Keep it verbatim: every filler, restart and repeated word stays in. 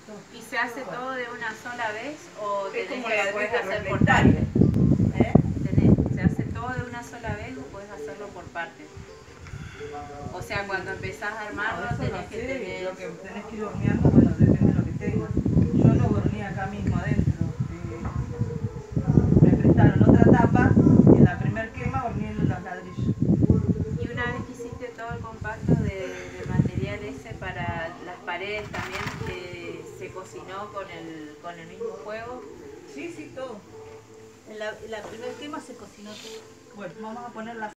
¿Y se hace todo de una sola vez o Es tenés como que la lo puedes de hacer por reglamentario. partes? ¿Eh? Tenés- ¿Se hace todo de una sola vez o puedes hacerlo por partes? O sea, cuando empezás a armarlo No, eso lo tenés que sé, tener... lo que tenés que ir horneando, bueno, depende de lo que tengas. Yo lo horneé acá mismo adentro. eh, me prestaron otra tapa y en la primer quema horneé los ladrillos. Y una vez que hiciste todo el compacto de, de material ese para las paredes también, eh, ¿se cocinó con el, con el mismo fuego? Sí, sí, todo. En la, en la primera quema se cocinó todo. Bueno, vamos a poner la